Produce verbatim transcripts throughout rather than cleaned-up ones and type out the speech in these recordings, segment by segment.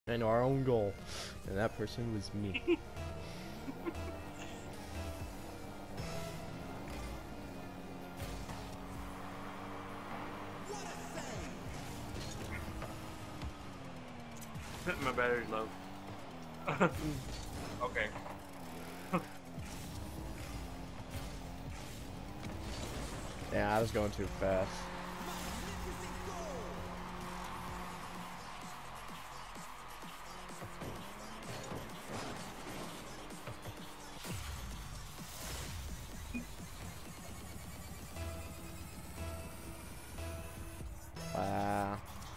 and our own goal, and that person was me. My battery's low. Okay. Yeah, I was going too fast. Wow.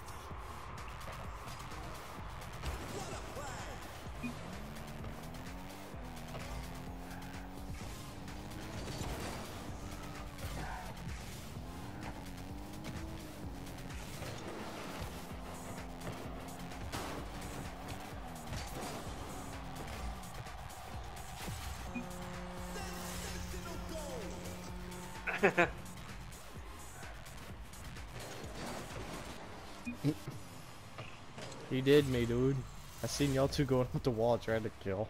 He did me, dude. I seen y'all two going up the wall trying to kill.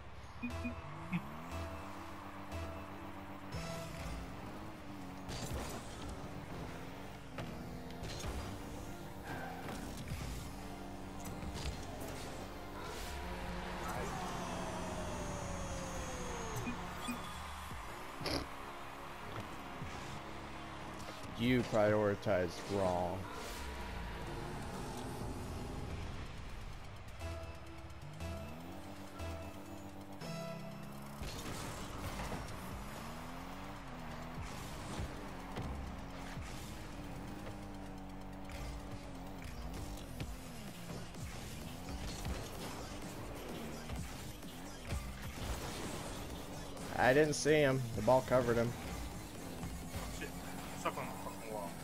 You prioritized wrong. I didn't see him. The ball covered him. Shit. Stuck on the fucking wall.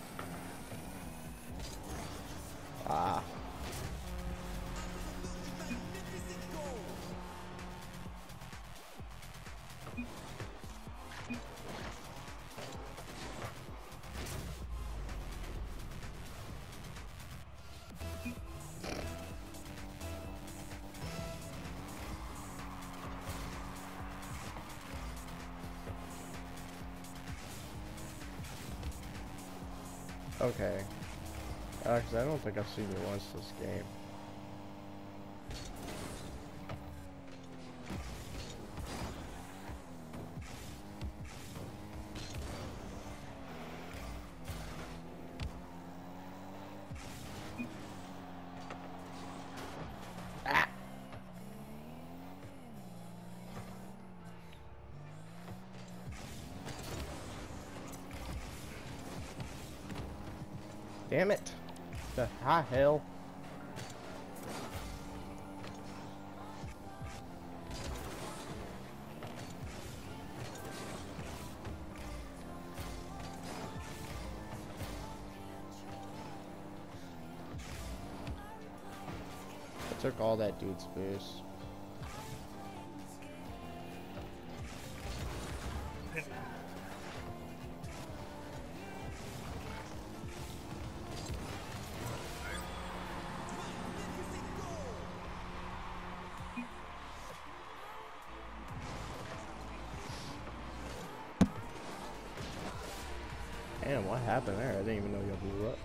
Ah. Okay. Actually, I don't think I've seen you once this game. Ah! Damn it! The high hell. I took all that dude's boost. Damn, what happened there? I didn't even know y'all blew up.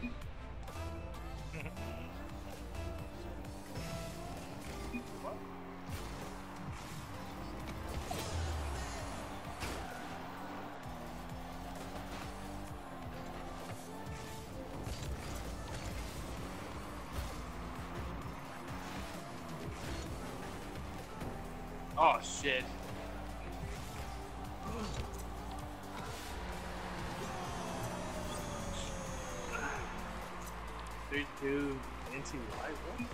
Oh shit. Three, two, into live. What?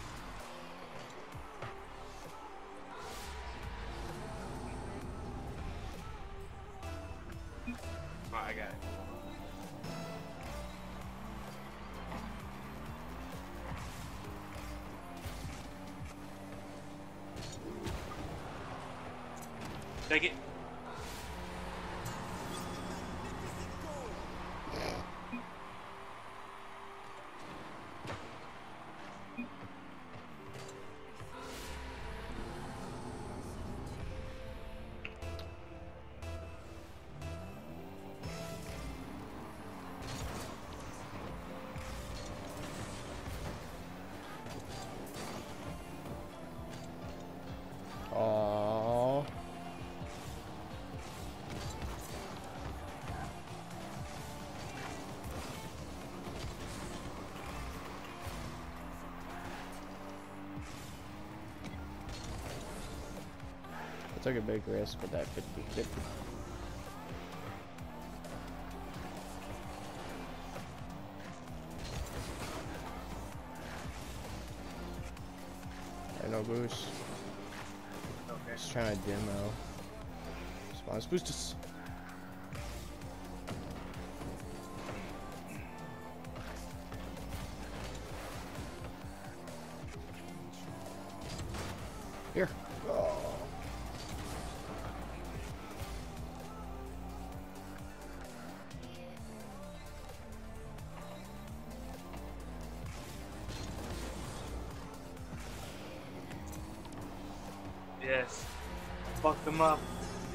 Oh, I got it. Take it. took a big risk with that fifty fifty. There, no boost. Okay. Just trying to demo. Spawns boost us. Here. Oh. Yes. Fuck them up.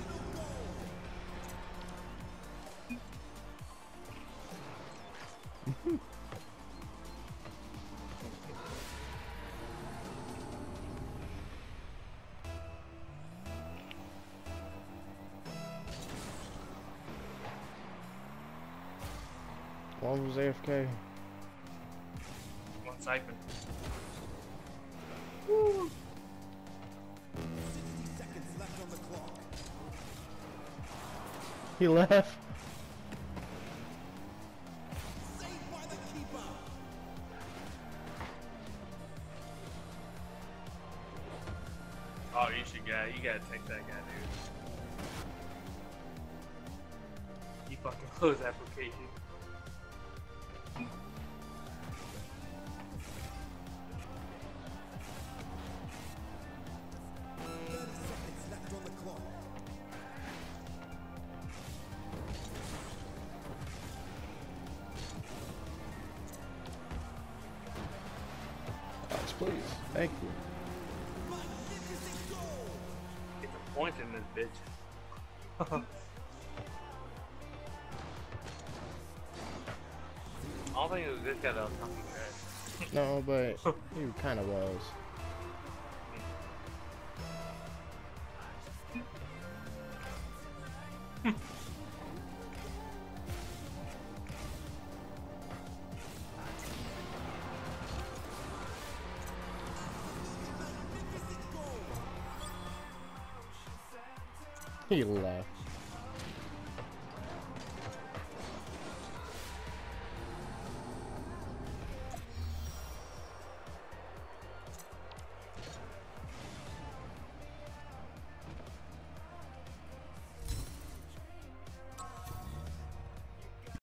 One was A F K. One siphon. Woo. sixty seconds left on the clock. He left. Saved by the keeper. Oh, you should get. You gotta take that guy, dude. You fucking close application. thirty seconds left on the clock. Yes, please. Thank you. Magnificent goal. Get the point in this bitch. I don't think it was this guy that was talking trash. No, but he kind of was. He left.